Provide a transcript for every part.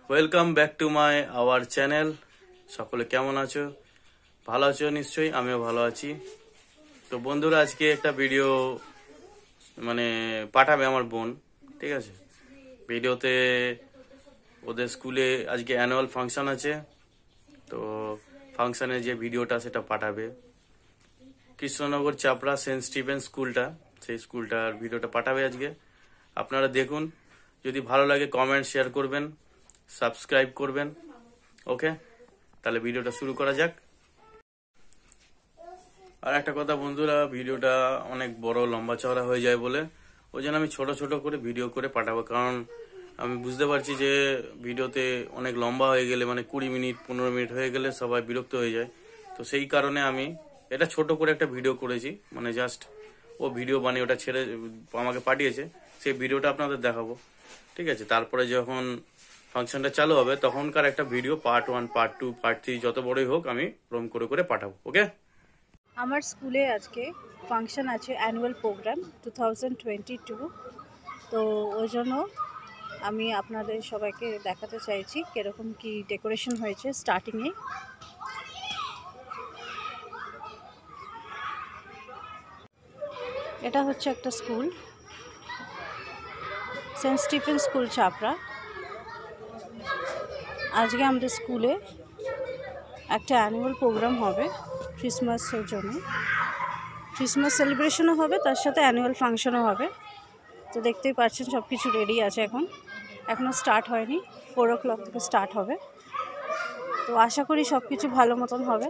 Welcome back to my our channel. সকলে কেমন আছো? ভালো আছো নিশ্চয়ই, আমিও ভালো আছি। তো বন্ধুরা, আজকে একটা ভিডিও পাঠাবে আমার বোন, ঠিক আছে? ভিডিওতে ওদের স্কুলে আজকে অ্যানুয়াল ফাংশন আছে, তো ফাংশনের যে ভিডিওটা সেটা পাঠাবে। কৃষ্ণনগর চাপড়া সেন্ট স্টিভেন স্কুলটা, সেই স্কুলটার ভিডিওটা পাঠাবে আজকে। আপনারা দেখুন, যদি ভালো লাগে কমেন্ট শেয়ার করবেন, সাবস্ক্রাইব করবেন। ওকে, তাহলে ভিডিওটা শুরু করা যাক। আর একটা কথা বন্ধুরা, ভিডিওটা অনেক বড় লম্বা চওড়া হয়ে যায় বলে ওই জন্য আমি ছোট ছোট করে ভিডিও করে পাঠাবো, কারণ আমি বুঝতে পারছি যে ভিডিওতে অনেক লম্বা হয়ে গেলে 20 মিনিট 15 মিনিট হয়ে গেলে সবাই বিরক্ত হয়ে যায়। তো সেই কারণে আমি এটা ছোট করে একটা ভিডিও করেছি, জাস্ট ও ভিডিও বানিয়ে ওটা ছেড়ে আমাকে পাঠিয়েছে, সেই ভিডিওটা আপনাদের দেখাবো, ঠিক আছে? তারপরে যখন ফাংশনটা চালু হবে তখনকার একটা ভিডিও পার্ট 1 পার্ট 2 পার্ট 3 যত বড়ই হোক আমি রোম করে করে পাঠাবো। ওকে, আমার স্কুলে আজকে ফাংশন আছে, অ্যানুয়াল প্রোগ্রাম 2022। তো ওই জন্য আমি আপনাদের সবাইকে দেখাতে চাইছি কীরকম কি ডেকোরেশন হয়েছে স্টার্টিংয়ে। এটা হচ্ছে একটা school, Saint Stephen school Chapra. আজকে আমাদের স্কুলে একটা অ্যানুয়াল প্রোগ্রাম হবে ক্রিসমাসের জন্য। ক্রিসমাস সেলিব্রেশনও হবে, তার সাথে অ্যানুয়াল ফাংশনও হবে। তো দেখতেই পাচ্ছেন সব কিছু রেডি আছে, এখনও স্টার্ট হয়নি, 4 o'clock থেকে স্টার্ট হবে। তো আশা করি সব কিছু ভালো মতন হবে।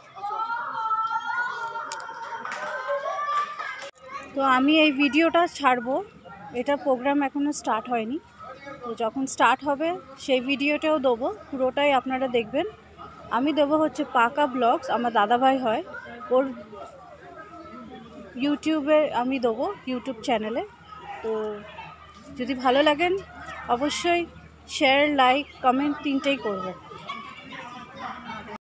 তো আমি এই ভিডিওটা ছাড়বো, এটা প্রোগ্রাম এখনও স্টার্ট হয়নি, তো যখন স্টার্ট হবে সেই ভিডিওটাও দেবো, পুরোটাই আপনারা দেখবেন। আমি দেবো হচ্ছে পাকা ব্লগস, আমার দাদাভাই হয়, ওর ইউটিউবে আমি দেবো, ইউটিউব চ্যানেলে। তো যদি ভালো লাগেন অবশ্যই শেয়ার, লাইক, কমেন্ট 3টেই করবেন।